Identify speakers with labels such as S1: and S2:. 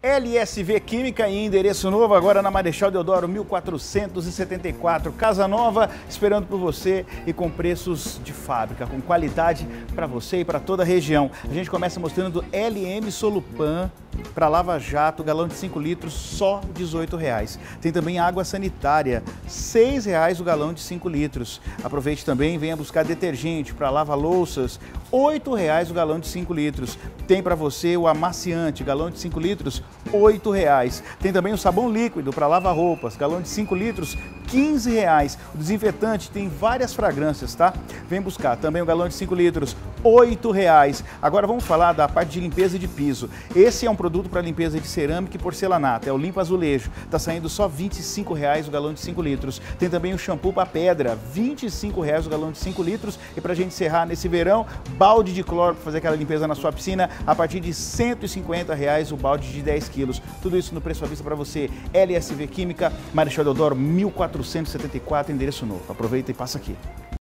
S1: LSV Química em endereço novo, agora na Marechal Deodoro 1474. Casa nova esperando por você e com preços de fábrica, com qualidade para você e para toda a região. A gente começa mostrando LM Solupan para Lava Jato, galão de 5 litros, só R$ 18,00. Tem também água sanitária, R$ 6,00 o galão de 5 litros. Aproveite também e venha buscar detergente para lava-louças, R$ 8,00 o galão de 5 litros. Tem para você o amaciante, galão de 5 litros, R$ 8,00. Tem também o sabão líquido para lavar roupas, galão de 5 litros, R$ 15,00. O desinfetante tem várias fragrâncias, tá? Vem buscar também o galão de 5 litros, R$ 8,00. Agora vamos falar da parte de limpeza de piso. Esse é um produto para limpeza de cerâmica e porcelanato, é o Limpa Azulejo. Tá saindo só R$ 25,00 o galão de 5 litros. Tem também o shampoo para pedra, R$ 25,00 o galão de 5 litros. E para a gente encerrar nesse verão, balde de cloro para fazer aquela limpeza na sua piscina, a partir de R$ 150,00 o balde de 10 quilos. Tudo isso no preço à vista para você. LSV Química, Marechal Deodoro 1474, endereço novo. Aproveita e passa aqui.